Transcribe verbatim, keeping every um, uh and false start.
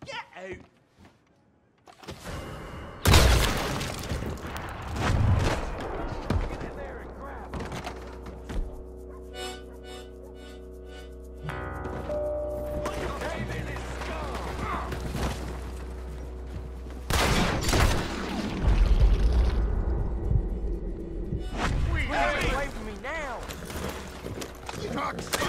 Get out! Get in there and grab him. Cave in his skull! Get away from me now! Shucks!